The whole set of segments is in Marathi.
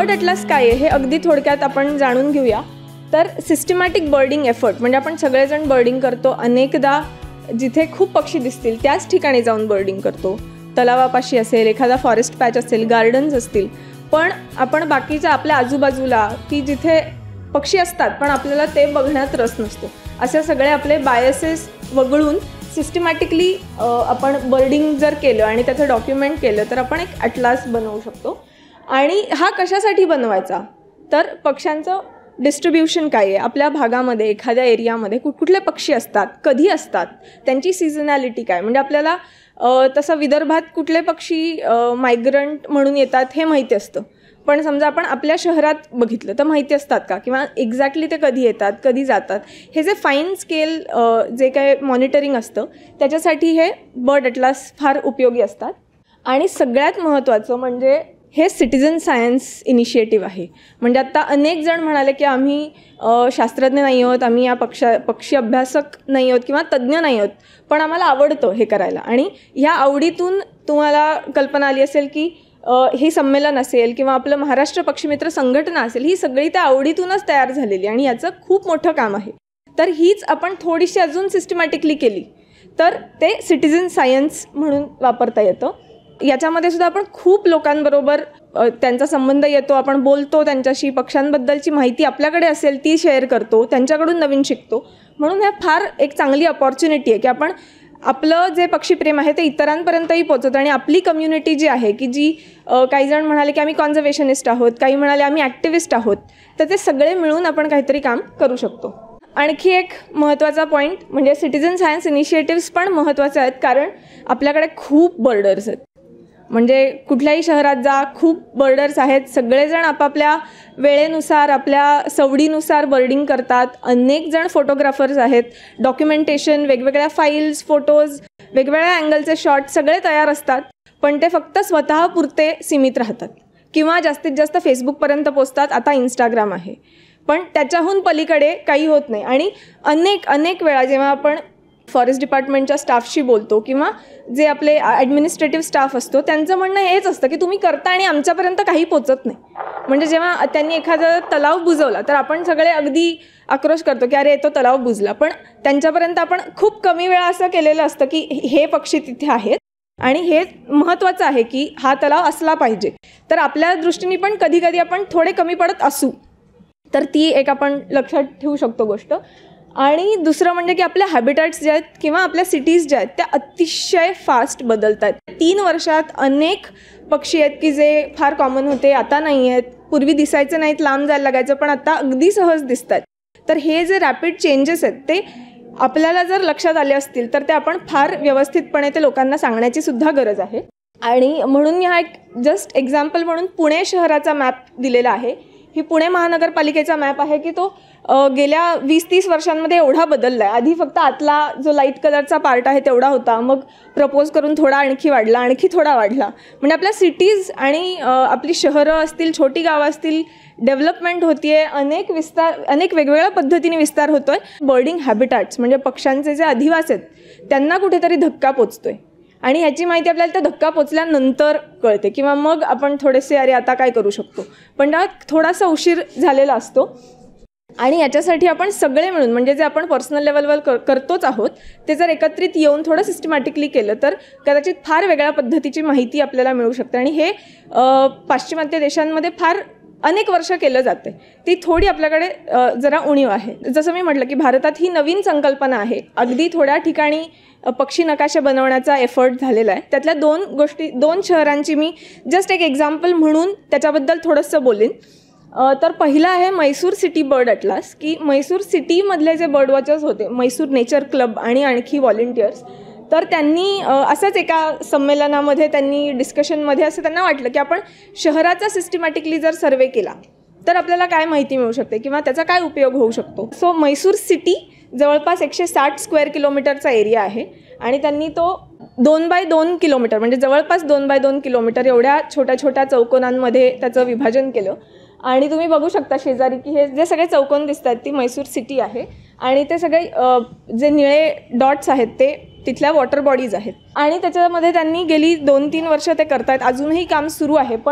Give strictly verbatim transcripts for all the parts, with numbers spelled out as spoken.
बर्ड ॲटलास काय आहे हे अगदी थोडक्यात आपण जाणून घेऊया. तर सिस्टमॅटिक बर्डिंग एफर्ट म्हणजे आपण सगळेजण बर्डिंग करतो. अनेकदा जिथे खूप पक्षी दिसतील त्याच ठिकाणी जाऊन बर्डिंग करतो. तलावापाशी असेल, एखादा फॉरेस्ट पॅच असेल, गार्डन्स असतील, पण आपण बाकीच्या आपल्या आजूबाजूला की जिथे पक्षी असतात पण आपल्याला ते बघण्यात रस नसतो, असे सगळे आपले बायसेस वगळून सिस्टमॅटिकली आपण बर्डिंग जर केलं आणि त्याचं डॉक्युमेंट केलं तर आपण एक ॲटलास बनवू शकतो. आणि हा कशासाठी बनवायचा, तर पक्ष्यांचं डिस्ट्रीब्युशन काय आहे, आपल्या भागामध्ये एखाद्या एरियामध्ये कुठकुठले पक्षी असतात, कधी असतात, त्यांची सिझनॅलिटी काय. म्हणजे आपल्याला तसं विदर्भात कुठले पक्षी मायग्रंट म्हणून येतात हे माहिती असतं, पण समजा आपण आपल्या शहरात बघितलं तर माहिती असतात का, किंवा एक्झॅक्टली ते कधी येतात, कधी जातात. हे जे फाईन स्केल जे काय मॉनिटरिंग असतं त्याच्यासाठी हे बर्ड ॲटलास फार उपयोगी असतात. आणि सगळ्यात महत्त्वाचं म्हणजे हे सिटिझन सायन्स इनिशिएटिव्ह आहे. म्हणजे आत्ता अनेक जण म्हणाले की आम्ही शास्त्रज्ञ नाही आहोत, आम्ही या पक्षा पक्षी अभ्यासक नाही आहोत किंवा तज्ज्ञ नाही आहोत, पण आम्हाला आवडतं हे करायला. आणि ह्या आवडीतून तुम्हाला कल्पना आली असेल की हे संमेलन असेल किंवा आपलं महाराष्ट्र पक्षीमित्र संघटना असेल, ही सगळी त्या आवडीतूनच तयार झालेली आणि याचं खूप मोठं काम आहे. तर हीच आपण थोडीशी अजून सिस्टमॅटिकली केली तर ते सिटिझन सायन्स म्हणून वापरता येतं. याच्यामध्ये सुद्धा आपण खूप लोकांबरोबर त्यांचा संबंध येतो, आपण बोलतो त्यांच्याशी, पक्ष्यांबद्दलची माहिती आपल्याकडे असेल ती शेअर करतो, त्यांच्याकडून नवीन शिकतो. म्हणून हे फार एक चांगली अपॉर्च्युनिटी आहे की आपण आपलं जे पक्षीप्रेम आहे ते इतरांपर्यंतही पोचवतो. आणि आपली कम्युनिटी जी आहे की जी काही जण म्हणाले की आम्ही कॉन्झर्वेशनिस्ट आहोत, काही म्हणाले आम्ही ॲक्टिव्हिस्ट आहोत, तर ते सगळे मिळून आपण काहीतरी काम करू शकतो. आणखी एक महत्त्वाचा पॉईंट म्हणजे सिटिझन सायन्स इनिशिएटिव्स पण महत्त्वाचे आहेत, कारण आपल्याकडे खूप बर्डर्स आहेत. म्हणजे कुठल्याही शहरात जा, खूप बर्डर्स आहेत. सगळेजण आपापल्या वेळेनुसार, आपल्या सवडीनुसार बर्डिंग करतात. अनेक जण फोटोग्राफर्स आहेत. डॉक्युमेंटेशन, वेगवेगळ्या फाईल्स, फोटोज, वेगवेगळ्या अँगलचे शॉट सगळे तयार असतात, पण ते फक्त स्वतःपुरते सीमित राहतात किंवा जास्तीत जास्त फेसबुकपर्यंत पोचतात. आता इंस्टाग्राम आहे, पण त्याच्याहून पलीकडे काही होत नाही. आणि अनेक अनेक वेळा जेव्हा आपण फॉरेस्ट डिपार्टमेंटच्या स्टाफशी बोलतो किंवा जे आपले ॲडमिनिस्ट्रेटिव्ह स्टाफ असतो त्यांचं म्हणणं हेच असतं की तुम्ही करता आणि आमच्यापर्यंत काही पोचत नाही. म्हणजे जेव्हा त्यांनी एखादा तलाव बुजवला तर आपण सगळे अगदी आक्रोश करतो की अरे तो तलाव बुजला, पण त्यांच्यापर्यंत आपण खूप कमी वेळा असं केलेलं असतं की हे पक्षी तिथे आहेत आणि हे महत्त्वाचं आहे की हा तलाव असला पाहिजे. तर आपल्या दृष्टीने पण कधी कधी आपण थोडे कमी पडत असू, तर ती एक आपण लक्षात ठेवू शकतो गोष्ट. आणि दुसरं म्हणजे की आपल्या हॅबिटॅट्स जे आहेत किंवा आपल्या सिटीज ज्या आहेत त्या अतिशय फास्ट बदलत आहेत. तीन वर्षात अनेक पक्षी आहेत की जे फार कॉमन होते आता नाही आहेत, पूर्वी दिसायचे नाहीत, लांब जायला लागायचं, पण आता अगदी सहज दिसत आहेत. तर हे जे रॅपिड चेंजेस आहेत ते आपल्याला जर लक्षात आले असतील तर ते आपण फार व्यवस्थितपणे ते लोकांना सांगण्याची सुद्धा गरज आहे. आणि म्हणून मी हा एक जस्ट एक्झाम्पल म्हणून पुणे शहराचा मॅप दिलेला आहे. ही पुणे महानगरपालिकेचा मॅप आहे की तो गेल्या वीस तीस वर्षांमध्ये एवढा बदलला आहे. आधी फक्त आतला जो लाईट कलरचा पार्ट आहे तेवढा होता, मग प्रपोज करून थोडा आणखी वाढला, आणखी थोडा वाढला. म्हणजे आपल्या सिटीज आणि आपली शहरं असतील, छोटी गावं असतील, डेव्हलपमेंट होती आहे, अनेक विस्तार, अनेक वेगवेगळ्या पद्धतीने विस्तार होतो आहे. बर्डिंग हॅबिटॅट्स म्हणजे पक्ष्यांचे जे अधिवास आहेत त्यांना कुठेतरी धक्का पोचतो आहे आणि ह्याची माहिती आपल्याला त्या धक्का पोचल्यानंतर कळते किंवा मग आपण थोडेसे अरे आता काय करू शकतो, पण थोडासा उशीर झालेला असतो. आणि याच्यासाठी आपण सगळे मिळून म्हणजे जे आपण पर्सनल लेवलवर कर करतोच आहोत ते जर एकत्रित येऊन थोडं सिस्टमॅटिकली केलं तर कदाचित फार वेगळ्या पद्धतीची माहिती आपल्याला मिळू शकते. आणि हे पाश्चिमात्य देशांमध्ये फार अनेक वर्ष केलं जातं, ती थोडी आपल्याकडे जरा उणीव आहे. जसं मी म्हटलं की भारतात ही नवीन संकल्पना आहे. अगदी थोड्या ठिकाणी पक्षी नकाशे बनवण्याचा एफर्ट झालेला आहे. त्यातल्या दोन गोष्टी, दोन शहरांची मी जस्ट एक एक्झाम्पल म्हणून त्याच्याबद्दल थोडंसं बोलेन. तर पहिलं आहे मैसूर सिटी बर्ड ॲटलास, की मैसूर सिटीमधले जे बर्ड वॉचर्स होते, मैसूर नेचर क्लब आणि आणखी व्हॉलेंटियर्स, तर त्यांनी असंच एका संमेलनामध्ये त्यांनी डिस्कशनमध्ये असं त्यांना वाटलं की आपण शहराचा सिस्टमॅटिकली जर सर्वे केला तर आपल्याला काय माहिती मिळू शकते किंवा त्याचा काय उपयोग होऊ शकतो. सो मैसूर सिटी जवळपास एकशे साठ स्क्वेअर किलोमीटरचा एरिया आहे आणि त्यांनी तो दोन बाय दोन किलोमीटर म्हणजे जवळपास दोन बाय दोन किलोमीटर एवढ्या छोट्या छोट्या चौकोनांमध्ये त्याचं विभाजन केलं. आणि तुम्ही बघू शकता शेजारी की हे जे सगळे चौकोन दिसत आहेत ती मैसूर सिटी आहे आणि ते सगळे जे निळे डॉट्स आहेत ते तिथल्या वॉटर बॉडीज आहेत. आणि त्याच्यामध्ये त्यांनी गेली दोन तीन वर्ष ते करतायत, अजूनही काम सुरू आहे, पण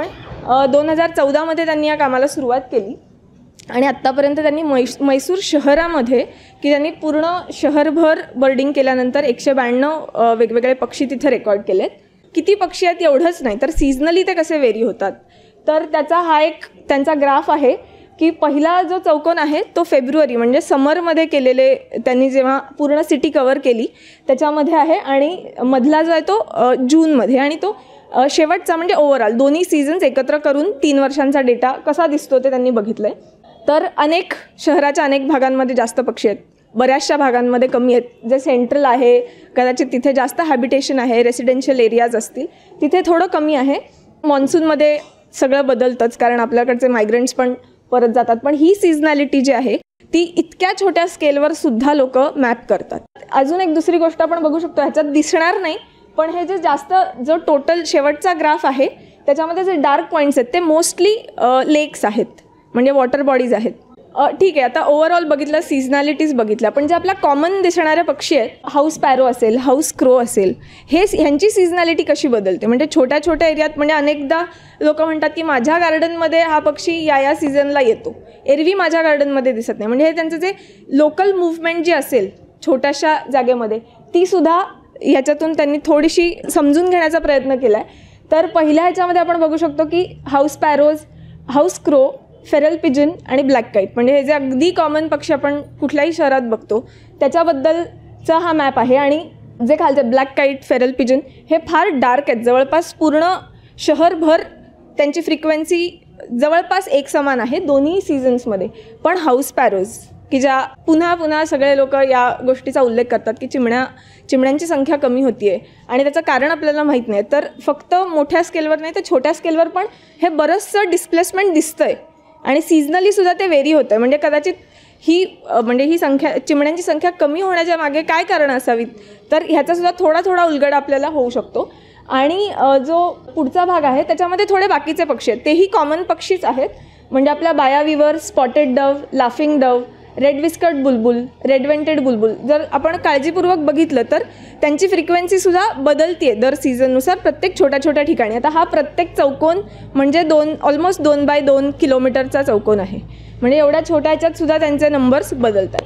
दोन हजार चौदामध्ये त्यांनी या कामाला सुरुवात केली आणि आत्तापर्यंत त्यांनी मैस मैसूर शहरामध्ये की त्यांनी पूर्ण शहरभर बर्डिंग केल्यानंतर एकशे ब्याण्णव वेगवेगळे पक्षी तिथे रेकॉर्ड केलेत. किती पक्षी आहेत एवढंच नाही तर सीझनली ते कसे वेरी होतात, तर त्याचा हा एक त्यांचा ग्राफ आहे की पहिला जो चौकोन आहे तो फेब्रुवारी म्हणजे समरमध्ये केलेले त्यांनी जेव्हा पूर्ण सिटी कवर केली त्याच्यामध्ये आहे आणि मधला जो आहे तो जूनमध्ये आणि तो शेवटचा म्हणजे ओव्हरऑल दोन्ही सीझन्स एकत्र करून तीन वर्षांचा डेटा कसा दिसतो ते त्यांनी बघितलं आहे. तर अनेक शहराच्या अनेक भागांमध्ये जास्त पक्षी आहेत, बऱ्याचशा भागांमध्ये कमी आहेत. जे सेंट्रल आहे कदाचित तिथे जास्त हॅबिटेशन आहे, रेसिडेन्शियल एरियाज असतील तिथे थोडं कमी आहे. मॉन्सूनमध्ये सगळं बदलतंच कारण आपल्याकडचे मायग्रंट्स पण परत जातात, पण ही सीझनॅलिटी जी आहे ती इतक्या छोट्या स्केलवर सुद्धा लोक मॅप करतात. अजून एक दुसरी गोष्ट आपण बघू शकतो, ह्याच्यात दिसणार नाही पण हे जे जास्त जो टोटल शेवटचा ग्राफ आहे त्याच्यामध्ये जे डार्क पॉईंट्स आहेत ते मोस्टली लेक्स आहेत म्हणजे वॉटर बॉडीज आहेत. ठीक आहे, आता ओव्हरऑल बघितलं, सीझनॅलिटीज बघितल्या, पण जे आपल्या कॉमन दिसणारे पक्षी आहेत, हाऊस पॅरो असेल, हाऊस क्रो असेल, हे ह्यांची सीझनॅलिटी कशी बदलते. म्हणजे छोट्या छोट्या एरियात म्हणजे अनेकदा लोक म्हणतात की माझ्या गार्डनमध्ये हा पक्षी या या सीझनला येतो, एरवी माझ्या गार्डनमध्ये दिसत नाही. म्हणजे हे त्यांचं जे लोकल मूव्हमेंट जी असेल छोट्याशा जागेमध्ये ती सुद्धा ह्याच्यातून त्यांनी थोडीशी समजून घेण्याचा प्रयत्न केला आहे. तर पहिल्या ह्याच्यामध्ये आपण बघू शकतो की house sparrows, house crow, feral pigeon आणि ब्लॅक काईट म्हणजे हे जे अगदी कॉमन पक्षी आपण कुठल्याही शहरात बघतो त्याच्याबद्दलचा हा मॅप आहे. आणि जे खालचे black kite, Feral pigeon he फार डार्क आहेत, जवळपास पूर्ण शहरभर त्यांची फ्रिक्वेन्सी जवळपास एक समान आहे दोन्ही सीझन्समध्ये. पण हाऊस पॅरोज की ज्या पुन्हा पुन्हा सगळे लोक या गोष्टीचा उल्लेख करतात की चिमण्या चिमण्यांची संख्या कमी होती आहे आणि त्याचं कारण आपल्याला माहीत नाही, तर फक्त मोठ्या स्केलवर नाही तर छोट्या स्केलवर पण हे बरंचसं डिस्प्लेसमेंट दिसतं आहे आणि सीझनलीसुद्धा ते वेरी होतं आहे. म्हणजे कदाचित ही म्हणजे ही संख्या चिमण्यांची संख्या कमी होण्याच्या मागे काय कारणं असावीत, तर ह्याचासुद्धा थोडा थोडा उलगडा आपल्याला होऊ शकतो. आणि जो पुढचा भाग आहे त्याच्यामध्ये थोडे बाकीचे पक्षी आहेत, तेही कॉमन पक्षीच आहेत. म्हणजे आपल्या baya weaver, spotted dove, laughing dove, red whiskered bulbul, red vented bulbul जर आपण काळजीपूर्वक बघितलं तर त्यांची फ्रिक्वेन्सीसुद्धा बदलते आहे दर सीझननुसार प्रत्येक छोट्या छोट्या ठिकाणी. आता हा प्रत्येक चौकोन म्हणजे दोन ऑलमोस्ट दोन बाय दोन किलोमीटरचा चौकोन आहे, म्हणजे एवढ्या छोट्या ह्याच्यातसुद्धा त्यांचे नंबर्स बदलतात.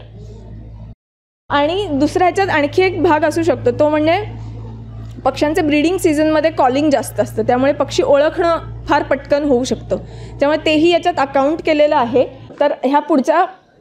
आणि दुसऱ्या ह्याच्यात आणखी एक भाग असू शकतो तो म्हणजे पक्ष्यांचे ब्रीडिंग सीझनमध्ये कॉलिंग जास्त असतं, त्यामुळे पक्षी ओळखणं फार पटकन होऊ शकतं, त्यामुळे तेही याच्यात अकाउंट केलेलं आहे. तर ह्या पुढच्या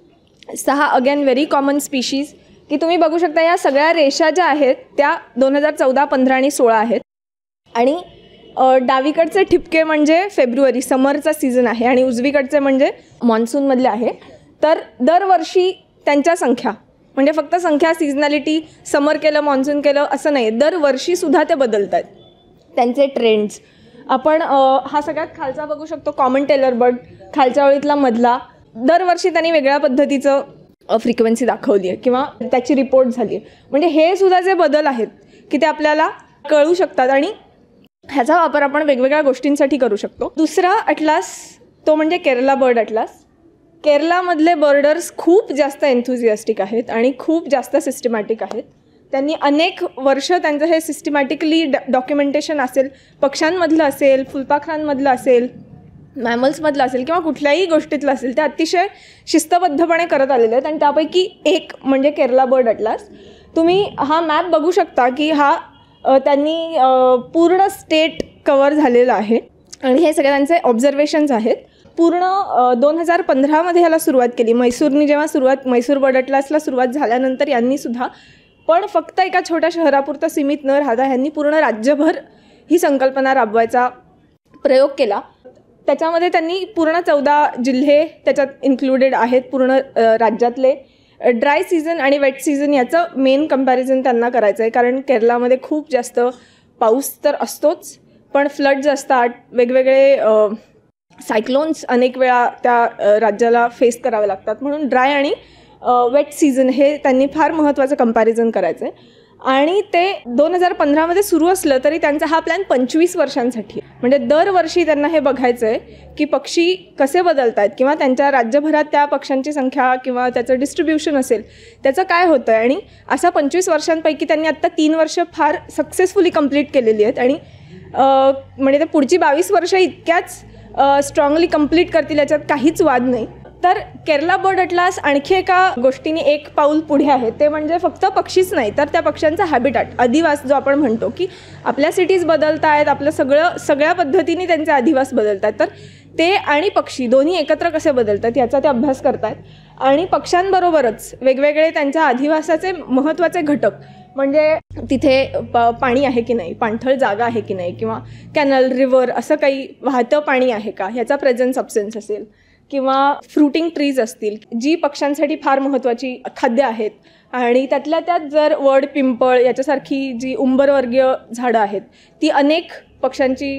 सहा अगेन व्हेरी कॉमन स्पीशीज की तुम्ही बघू शकता या सगळ्या रेषा ज्या आहेत त्या दोन हजार चौदा, पंधरा आणि सोळा आहेत. आणि डावीकडचे ठिपके म्हणजे फेब्रुवारी समरचा सीझन आहे आणि उजवीकडचे म्हणजे मान्सूनमधले आहे. तर दरवर्षी त्यांच्या संख्या म्हणजे फक्त संख्या सीझनॅलिटी समर केलं मान्सून केलं असं नाही, दरवर्षीसुद्धा ते बदलत आहेत त्यांचे ट्रेंड्स. आपण हा सगळ्यात खालचा बघू शकतो कॉमन टेलर बर्ड, खालच्या ओळीतला मधला, दरवर्षी त्यांनी वेगळ्या पद्धतीचं फ्रिक्वेन्सी दाखवली आहे किंवा त्याची रिपोर्ट झाली आहे. म्हणजे हे सुद्धा जे बदल आहेत की ते आपल्याला कळू शकतात आणि ह्याचा वापर आपण वेगवेगळ्या गोष्टींसाठी करू शकतो. दुसरा अटलास तो म्हणजे केरला बर्ड अटलास. केरलामधले बर्डर्स खूप जास्त एन्थुझियास्टिक आहेत आणि खूप जास्त सिस्टमॅटिक आहेत. त्यांनी अनेक वर्ष त्यांचं हे सिस्टमॅटिकली डॉ डॉक्युमेंटेशन असेल, पक्ष्यांमधलं असेल, फुलपाखरांमधलं असेल, मॅमल्समधलं असेल किंवा कुठल्याही गोष्टीतलं असेल, ते अतिशय शिस्तबद्धपणे करत आलेले आहेत. आणि त्यापैकी एक म्हणजे केरला बर्ड अटलास. तुम्ही हा मॅप बघू शकता की हा त्यांनी पूर्ण स्टेट कवर झालेला आहे आणि हे सगळे त्यांचे ऑब्झर्वेशन्स आहेत. पूर्ण दोन हजार पंधरामध्ये ह्याला सुरुवात केली मैसूरनी, जेव्हा सुरुवात मैसूर बर्ड अटलासला सुरुवात झाल्यानंतर यांनीसुद्धा, पण फक्त एका छोट्या शहरापुरतं सीमित न राहता ह्यांनी पूर्ण राज्यभर ही संकल्पना राबवायचा प्रयोग केला. त्याच्यामध्ये त्यांनी पूर्ण चौदा जिल्हे त्याच्यात इन्क्लुडेड आहेत पूर्ण राज्यातले. ड्राय सीझन आणि वेट सीझन याचं मेन कंपॅरिझन त्यांना करायचं आहे, कारण केरलामध्ये खूप जास्त पाऊस तर असतोच, पण फ्लड्स असतात, वेगवेगळे सायक्लोन्स अनेक वेळा त्या राज्याला फेस करावे लागतात. म्हणून ड्राय आणि वेट सीझन हे त्यांनी फार महत्त्वाचं कंपॅरिझन करायचं आहे. आणि ते दोन हजार पंधरामध्ये सुरू असलं तरी त्यांचा हा प्लॅन पंचवीस वर्षांसाठी, म्हणजे दरवर्षी त्यांना हे बघायचं आहे की पक्षी कसे बदलत आहेत किंवा त्यांच्या राज्यभरात त्या पक्ष्यांची संख्या किंवा त्याचं डिस्ट्रीब्युशन असेल त्याचं काय होतं आहे. आणि असा पंचवीस वर्षांपैकी त्यांनी आत्ता तीन वर्ष फार सक्सेसफुली कंप्लीट केलेली आहेत आणि म्हणजे ते पुढची बावीस वर्ष इतक्याच स्ट्रॉंगली कंप्लीट करतील याच्यात काहीच वाद नाही. तर केरला बर्ड अटलास आणखी एका गोष्टीने एक पाऊल पुढे आहे, ते म्हणजे फक्त पक्षीच नाही तर त्या पक्ष्यांचा हॅबिटॅट, अधिवास जो आपण म्हणतो की आपल्या सिटीज बदलत आहेत, आपलं सगळं सगळ्या पद्धतीने त्यांचे अधिवास बदलत आहेत, तर ते आणि पक्षी दोन्ही एकत्र कसे बदलतात याचा ते अभ्यास करतात. आणि पक्ष्यांबरोबरच वेगवेगळे त्यांच्या अधिवासाचे महत्त्वाचे घटक म्हणजे तिथे प पाणी आहे की नाही, पाणथळ जागा आहे की नाही, किंवा कॅनल, रिव्हर असं काही वाहतं पाणी आहे का, ह्याचा प्रेझेंट सबस्टन्स असेल, किंवा फ्रुटिंग ट्रीज असतील जी पक्ष्यांसाठी फार महत्त्वाची खाद्य आहेत. आणि त्यातल्या त्यात जर वड, पिंपळ याच्यासारखी जी उंबरवर्गीय झाडं आहेत ती अनेक पक्ष्यांची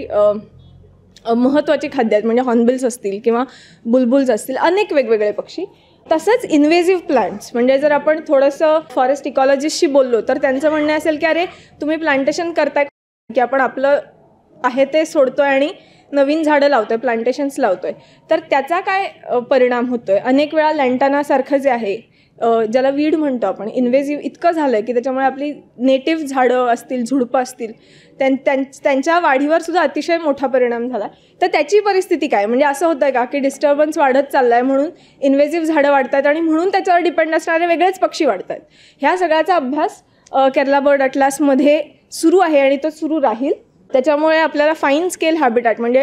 महत्त्वाची खाद्य आहेत, म्हणजे हॉर्नबिल्स असतील किंवा बुलबुल्स असतील, अनेक वेगवेगळे पक्षी. तसंच इन्व्हेजिव्ह प्लांट्स, म्हणजे जर आपण थोडंसं फॉरेस्ट इकॉलॉजिस्टशी बोललो तर त्यांचं म्हणणं असेल की अरे तुम्ही प्लांटेशन करताय की आपण आपलं आहे ते सोडतोय आणि नवीन झाडं लावतोय, प्लांटेशन्स लावतोय, तर त्याचा काय परिणाम होतोय. अनेक वेळा लँटानासारखं जे आहे ज्याला वीड म्हणतो आपण, इन्व्हेजिव्ह इतकं झालं आहे की त्याच्यामुळे आपली नेटिव्ह झाडं असतील, झुडपं असतील, त्यां त्यांच्या वाढीवर सुद्धा अतिशय मोठा परिणाम झाला. तर त्याची परिस्थिती काय, म्हणजे असं होतं आहे का की डिस्टर्बन्स वाढत चालला आहे म्हणून इन्व्हेजिव्ह झाडं वाढत आहेत आणि म्हणून त्याच्यावर डिपेंड असणारे वेगळेच पक्षी वाढत आहेत. ह्या सगळ्याचा अभ्यास केरला बर्ड अटलासमध्ये सुरू आहे आणि तो सुरू राहील. त्याच्यामुळे आपल्याला फाईन स्केल हॅबिटॅट, म्हणजे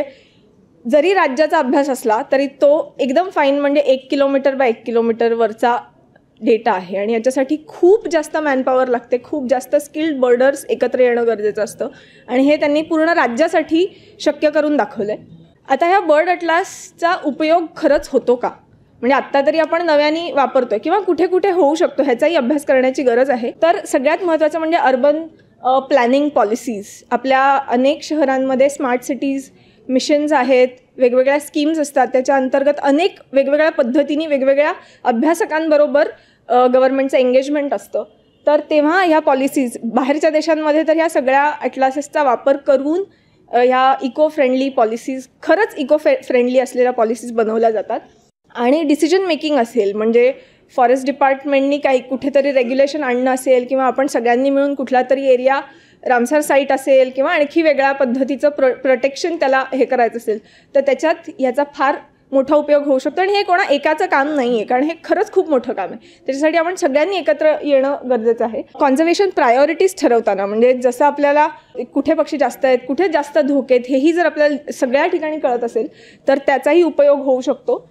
जरी राज्याचा अभ्यास असला तरी तो एकदम फाईन, म्हणजे एक किलोमीटर बाय एक किलोमीटरवरचा डेटा आहे आणि याच्यासाठी खूप जास्त मॅनपॉवर लागते, खूप जास्त स्किल्ड बर्डर्स एकत्र येणं गरजेचं असतं आणि हे त्यांनी पूर्ण राज्यासाठी शक्य करून दाखवलं आहे. आता ह्या बर्ड अटलासचा उपयोग खरंच होतो का, म्हणजे आत्ता तरी आपण नव्याने वापरतोय किंवा कुठे कुठे होऊ शकतो ह्याचाही अभ्यास करण्याची गरज आहे. तर सगळ्यात महत्त्वाचं म्हणजे अर्बन प्लॅनिंग पॉलिसीज. आपल्या अनेक शहरांमध्ये स्मार्ट सिटीज मिशन्स आहेत, वेगवेगळ्या स्कीम्स असतात, त्याच्या अंतर्गत अनेक वेगवेगळ्या पद्धतीने वेगवेगळ्या अभ्यासकांबरोबर गव्हर्नमेंटचं एंगेजमेंट असतं. तर तेव्हा ह्या पॉलिसीज बाहेरच्या देशांमध्ये तर ह्या सगळ्या अटलासेसचा वापर करून ह्या इको फ्रेंडली पॉलिसीज, खरंच इको फे फ्रेंडली असलेल्या पॉलिसीज बनवल्या जातात. आणि डिसिजन मेकिंग असेल, म्हणजे फॉरेस्ट डिपार्टमेंटनी काही कुठेतरी रेग्युलेशन आणणं असेल किंवा आपण सगळ्यांनी मिळून कुठला तरी एरिया रामसर साईट असेल किंवा आणखी वेगळ्या पद्धतीचं प्रो प्रोटेक्शन त्याला हे करायचं असेल तर त्याच्यात याचा फार मोठा उपयोग होऊ शकतो. आणि हे कोणा एकाचं काम नाही आहे, कारण हे खरंच खूप मोठं काम आहे. त्याच्यासाठी आपण सगळ्यांनी एकत्र येणं गरजेचं आहे. कॉन्झर्वेशन प्रायोरिटीज ठरवताना, म्हणजे जसं आपल्याला कुठे पक्षी जास्त आहेत, कुठे जास्त धोके आहेत, हेही जर आपल्याला सगळ्या ठिकाणी कळत असेल तर त्याचाही उपयोग होऊ शकतो.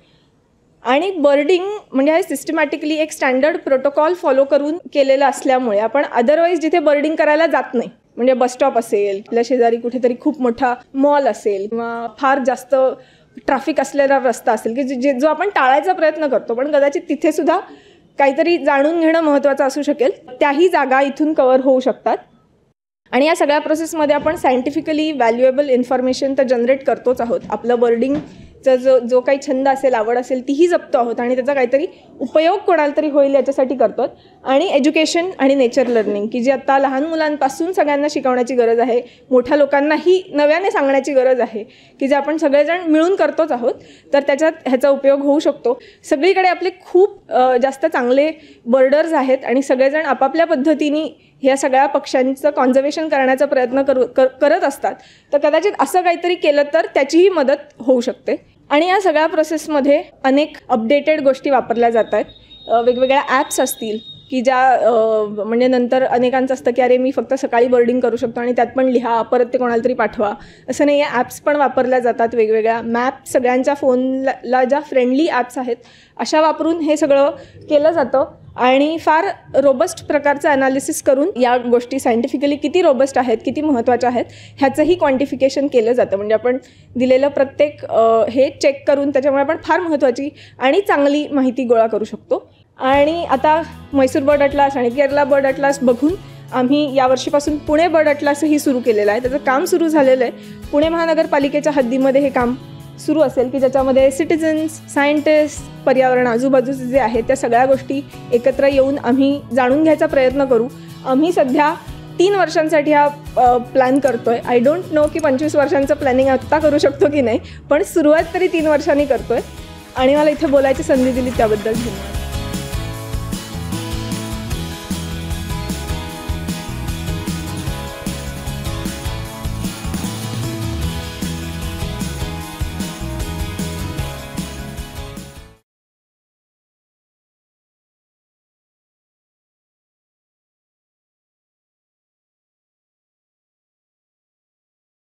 आणि बर्डिंग म्हणजे हे सिस्टमॅटिकली एक स्टँडर्ड प्रोटोकॉल फॉलो करून केलेलं असल्यामुळे आपण अदरवाईज जिथे बर्डिंग करायला जात नाही, म्हणजे बसस्टॉप असेल, आपल्या शेजारी कुठेतरी खूप मोठा मॉल असेल किंवा फार जास्त ट्रॅफिक असलेला रस्ता असेल की जे जो आपण टाळायचा प्रयत्न करतो पण कदाचित तिथे सुद्धा काहीतरी जाणून घेणं महत्त्वाचं असू शकेल, त्याही जागा इथून कव्हर होऊ शकतात. आणि या सगळ्या प्रोसेसमध्ये आपण सायंटिफिकली व्हॅल्युएबल इन्फॉर्मेशन तर जनरेट करतोच आहोत. आपलं बर्डिंगचा जो जो काही छंद असेल, आवड असेल तीही जपतो आहोत आणि त्याचा काहीतरी उपयोग कोणाला तरी होईल याच्यासाठी करतो. आणि एज्युकेशन आणि नेचर लर्निंग की जी आत्ता लहान मुलांपासून सगळ्यांना शिकवण्याची गरज आहे, मोठ्या लोकांनाही नव्याने सांगण्याची गरज आहे की जे आपण सगळेजण मिळून करतोच आहोत, तर त्याच्यात ह्याचा उपयोग होऊ शकतो. सगळीकडे आपले खूप जास्त चांगले बर्डर्स आहेत आणि सगळेजण आपापल्या पद्धतीने ह्या सगळ्या पक्ष्यांचं कॉन्झर्वेशन करण्याचा प्रयत्न करू कर करत असतात. तर कदाचित असं काहीतरी केलं तर त्याचीही मदत होऊ शकते. आणि या सगळ्या प्रोसेसमध्ये अनेक अपडेटेड गोष्टी वापरल्या जात आहेत. वेगवेगळ्या ॲप्स असतील की ज्या म्हणजे नंतर अनेकांचं असतं की अरे मी फक्त सकाळी बर्डिंग करू शकतो आणि त्यात पण लिहा, परत ते कोणाला तरी पाठवा, असं नाही. या ॲप्स पण वापरल्या जातात. वेगवेगळ्या मॅप सगळ्यांच्या फोनला ज्या फ्रेंडली ॲप्स आहेत अशा वापरून हे सगळं केलं जातं. आणि फार रोबस्ट प्रकारचं ॲनालिसिस करून या गोष्टी सायंटिफिकली किती रोबस्ट आहेत, किती महत्त्वाच्या आहेत ह्याचंही क्वांटिफिकेशन केलं जातं. म्हणजे आपण दिलेलं प्रत्येक हे चेक करून त्याच्यामुळे आपण फार महत्त्वाची आणि चांगली माहिती गोळा करू शकतो. आणि आता म्हैसूर बर्ड अटलास आणि केरला बर्ड अटलास बघून आम्ही यावर्षीपासून पुणे बर्ड अटलासही सुरू केलेलं आहे. त्याचं काम सुरू झालेलं आहे. पुणे महानगरपालिकेच्या हद्दीमध्ये हे काम सुरू असेल की ज्याच्यामध्ये सिटिझन्स, सायंटिस्ट, पर्यावरण आजूबाजूचे जे आहे त्या सगळ्या गोष्टी एकत्र येऊन आम्ही जाणून घ्यायचा प्रयत्न करू. आम्ही सध्या तीन वर्षांसाठी हा प्लॅन करतो आहे. आय डोंट नो की पंचवीस वर्षांचं प्लॅनिंग आत्ता करू शकतो की नाही, पण सुरुवात तरी तीन वर्षांनी करतो आहे. आणि मला इथे बोलायची संधी दिली त्याबद्दल धन्यवाद.